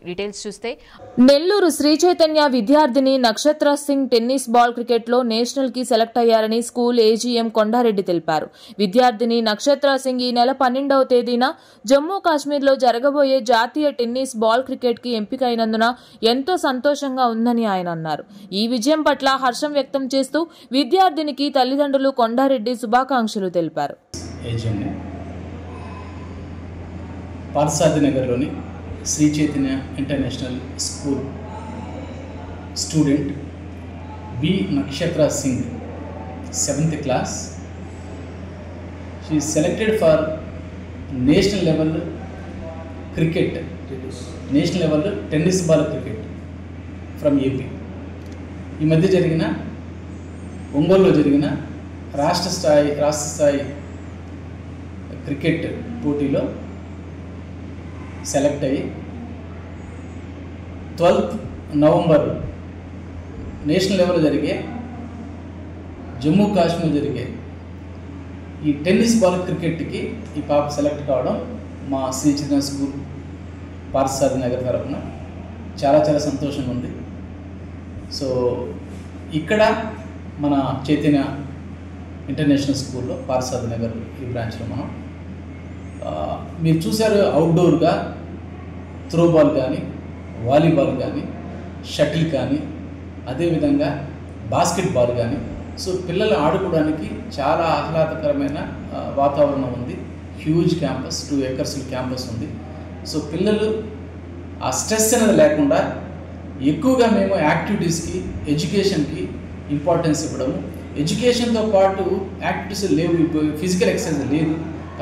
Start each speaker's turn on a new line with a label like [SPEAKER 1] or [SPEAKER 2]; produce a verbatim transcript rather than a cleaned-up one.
[SPEAKER 1] Details చూస్తే
[SPEAKER 2] నెల్లూరు శ్రీ చైతన్య విద్యార్థిని Nakshatra Singh tennis ball క్రికెట్లో నేషనల్ కి సెలెక్ట్ అయ్యారని స్కూల్ ఏజీఎం కొండారెడ్డి తెలిపారు. విద్యార్థిని నక్షత్ర సింగ్ ఈ నెల పన్నెండవ తేదీన జమ్మూ కాశ్మీర్లో జరగబోయే జాతీయ టెన్నిస్ బాల్ క్రికెట్ కి ఎంపికైనందున ఎంతో సంతోషంగా ఉందని ఆయన అన్నారు. ఈ విజయం పట్ల హర్షం వ్యక్తం చేస్తూ విద్యార్థినికి తల్లిదండ్రులు కొండారెడ్డి శుభాకాంక్షలు తెలిపారు.
[SPEAKER 3] పార్సాదినగర్లోని Sri Chaitanya international school student B Nakshatra Singh seventh class. She selected for national level cricket national level tennis ball cricket from AP. ఈ మధ్య జరిగిన ఒంగోలులో జరిగిన రాష్ట్ర స్థాయి రాష్ట్ర స్థాయి క్రికెట్ పోటీలో సెలెక్ట్ అయ్యి ట్వెల్త్ నవంబర్ నేషనల్ లెవెల్ జరిగే జమ్మూ కాశ్మీర్ జరిగే ఈ టెన్నిస్ బాల్ క్రికెట్కి ఈ పాప సెలెక్ట్ కావడం మా శ్రీ చైతన్య స్కూల్ పార్సాది నగర్ తరఫున చాలా చాలా సంతోషంగా ఉంది. సో ఇక్కడ మన చైతన్య ఇంటర్నేషనల్ స్కూల్లో పార్సాది నగర్ ఈ బ్రాంచ్లో మనం మీరు చూసారు అవుట్డోర్గా త్రోబాల్ కానీ వాలీబాల్ కానీ షటిల్ కానీ అదేవిధంగా బాస్కెట్బాల్ కానీ సో పిల్లలు ఆడుకోవడానికి చాలా ఆహ్లాదకరమైన వాతావరణం ఉంది. Huge campus, two acres campus ఉంది. సో పిల్లలు ఆ స్ట్రెస్ అనేది లేకుండా ఎక్కువగా మేము యాక్టివిటీస్కి ఎడ్యుకేషన్కి ఇంపార్టెన్స్ ఇవ్వడము, ఎడ్యుకేషన్తో పాటు యాక్టివిటీస్ లేవు, ఫిజికల్ ఎక్సర్సైజ్ లేదు.